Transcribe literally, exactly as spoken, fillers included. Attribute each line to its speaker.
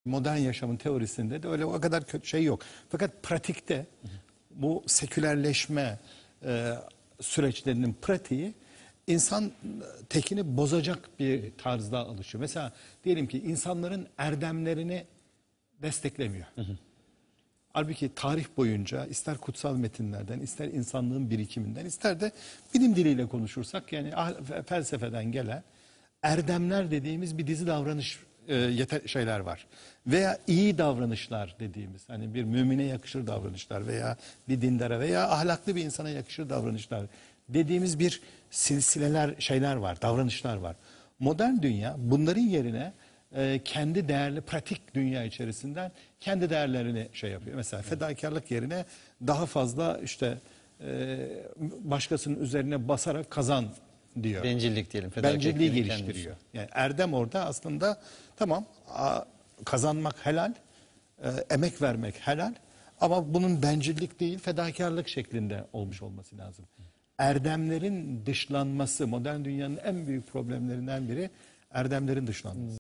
Speaker 1: Modern yaşamın teorisinde de öyle o kadar kötü şey yok. Fakat pratikte bu sekülerleşme e, süreçlerinin pratiği insan tekini bozacak bir tarzda alışıyor. Mesela diyelim ki insanların erdemlerini desteklemiyor. Hı hı. Halbuki tarih boyunca ister kutsal metinlerden, ister insanlığın birikiminden, ister de bilim diliyle konuşursak yani felsefeden gelen erdemler dediğimiz bir dizi davranış e, yeter, şeyler var. Veya iyi davranışlar dediğimiz, hani bir mümine yakışır davranışlar veya bir dindara veya ahlaklı bir insana yakışır davranışlar dediğimiz bir silsileler, şeyler var, davranışlar var. Modern dünya bunların yerine e, kendi değerli pratik dünya içerisinden kendi değerlerini şey yapıyor. Mesela fedakarlık yerine daha fazla işte e, başkasının üzerine basarak kazan diyor.
Speaker 2: Bencillik diyelim.
Speaker 1: Bencilliği geliştiriyor. Yani erdem orada aslında tamam, kazanmak helal, e, emek vermek helal ama bunun bencillik değil fedakarlık şeklinde olmuş olması lazım. Erdemlerin dışlanması modern dünyanın en büyük problemlerinden biri, erdemlerin dışlanması.